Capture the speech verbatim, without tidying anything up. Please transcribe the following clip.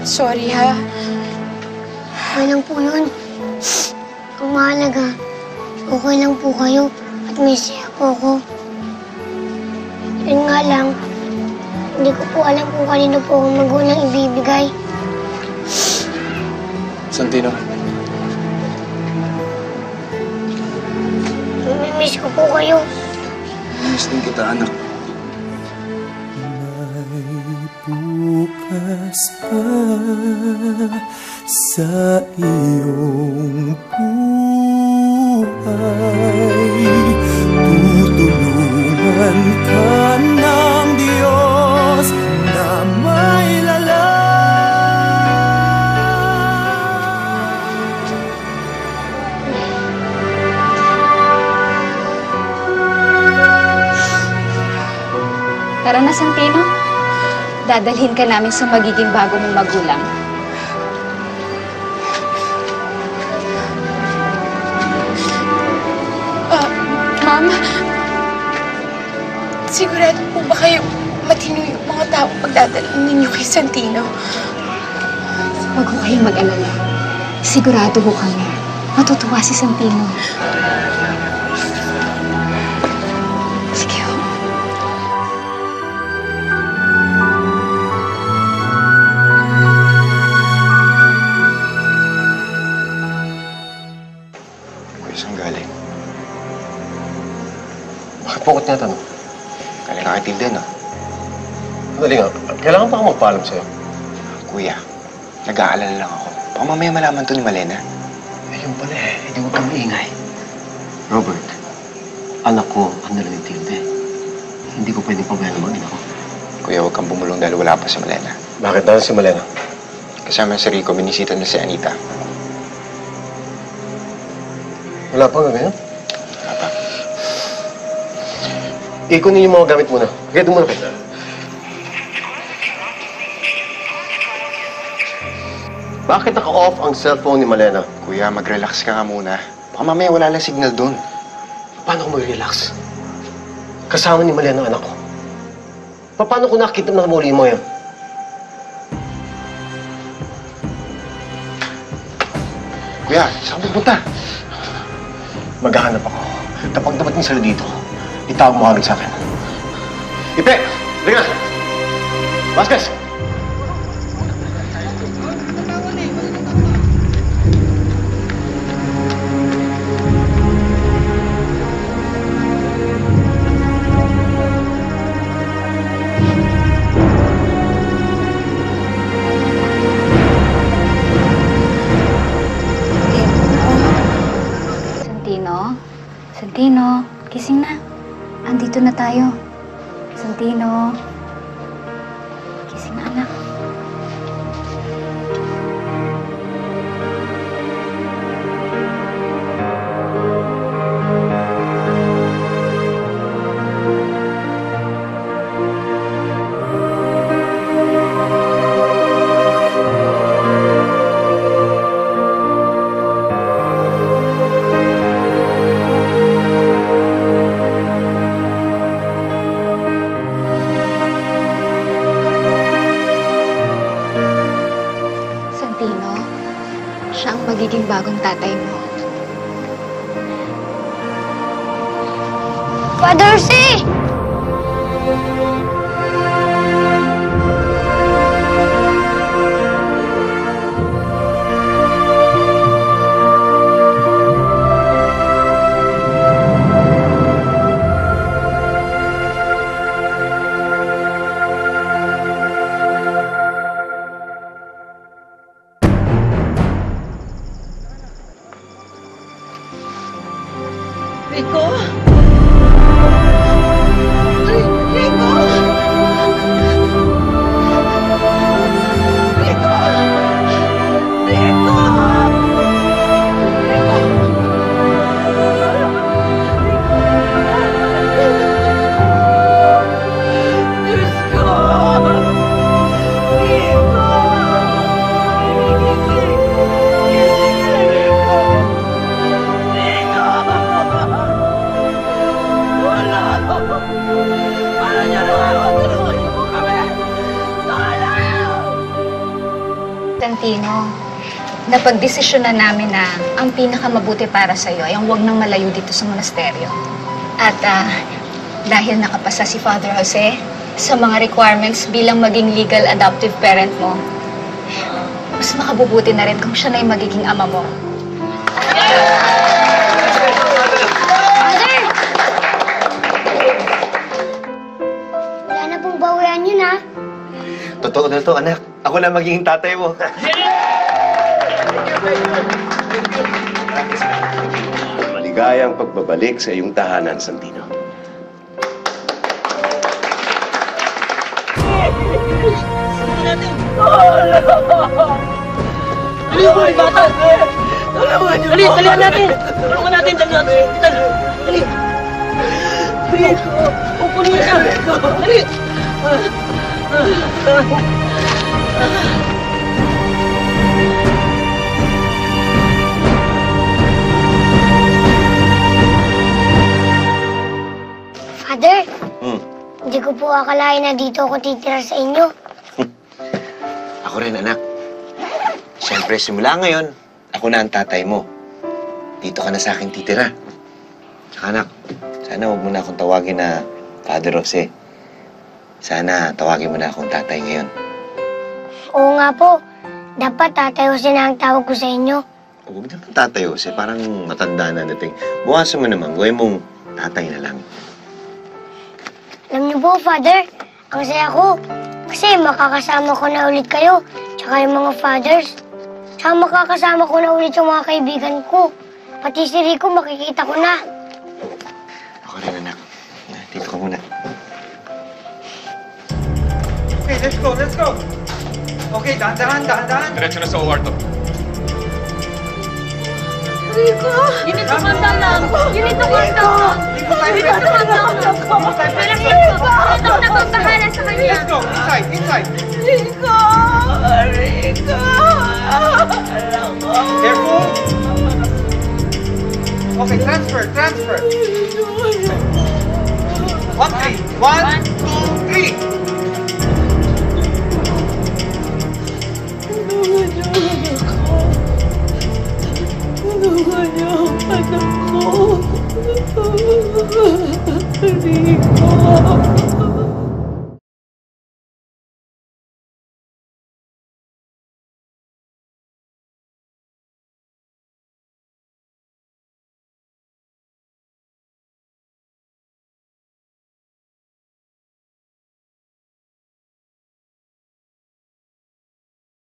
Sorry, ha? Okay lang po yun. Ang mahalaga, okay lang po kayo at may siya po ako. Yun nga lang, hindi ko po alam kung kanino po akong magulang ibibigay. Santino? Namimiss ko po kayo. Miss din kita, anak. Bukas pa sa iyong buhay, tutulungan ka ng Diyos na may Tara na, Santino. Dadalhin ka namin sa magiging bago mong magulang. Uh, Ma'am, sigurado po ba kayo matino yung mga tao pagdadalhin ninyo kay Santino? Huwag ko kayong mag-alala. Sigurado ko kami. Matutuwa si Santino. Sige ho. Saan galing? Bakit po ko tinatanong? Galing ka kay Tilden, no? Dali nga, kailangan pa ako magpaalam sa'yo. Kuya, nag-aalala lang ako. Baka mamaya malaman to ni Malena. Ayun pala eh, hindi huwag kang maingay. Robert, anak ko ang nila ni Tilde. Hindi ko pwedeng pabayaan naman ako. Kuya, huwag kang bumulong dahil wala pa si Malena. Bakit na si Malena? Kasama si Rico, binisita na si Anita. Wala pa nga ganyan? Wala pa. Ikunin yung mga gamit muna. Kaya doon muna kayo. Bakit naka-off ang cellphone ni Malena? Kuya, mag-relax ka nga muna. Baka mamaya wala lang signal doon. Paano ko mag-relax? Kasama ni Malena ang anak ko. Paano ko nakita na muli mo yan? Kuya, saan ka pupunta? Maghahanap ako. Kapag dumating sila dito, itawag mo agad sa akin. Ipe! Halika na! Vasquez! Santino, gising na. Andito na tayo. Santino. Gising na, anak. Siya ang magiging bagong tatay mo. Father C! Rico? Rico? Rico? Rico? Diyos ko! Rico! Rico! Tantino, napagdesisyon na namin na ang pinakamabuti para sa'yo ay ang huwag nang malayo dito sa monasteryo. At ah, dahil nakapasa si Father Jose sa mga requirements bilang maging legal adoptive parent mo, mas makabubuti na rin kung siya na yung magiging ama mo. Father! Wala na pong bawian yun, ha? Totoo na to, anak. Ako na magiging tatay mo. Maligayang pagbabalik sa iyong tahanan, Santino. Dali mo, bata! Dali, dalihan natin! Tulungan natin, dalihan natin! Dali! Dali! Pupunin siya! Dali! Father, Hmm. hindi ko po akalain na dito ako titira sa inyo. Ako rin, anak. Siyempre, simula ngayon, ako na ang tatay mo. Dito ka na sa akin titira. Tsaka, anak, sana huwag mo na akong tawagin na Father Jose. Sana tawagin mo na akong tatay ngayon. Oo nga po. Dapat Tatay Jose na ang tawag ko sa inyo. Huwag naman tatay Jose, parang matanda na nating. Buwasan mo naman, gawin mong tatay na lang. Alam niyo po, Father, ang saya ko. Kasi makakasama ko na ulit kayo. Tsaka yung mga fathers. Tsaka makakasama ko na ulit yung mga kaibigan ko. Pati si Rico makikita ko na. Ako rin, anak. Dito ka muna. Okay, let's go, let's go. Okay, dahan-dahan, dahan-dahan. Diretso na sa O R to. Rico! Yun ito kanta lang! Yun ito kanta! Yun ito kanta lang! Malaki ito! Ito na pagbahala sa kanya! Let's go, inside, inside. Rico! Rico! Alam ko! Careful. Okay, transfer, transfer. One, three. One, two, three.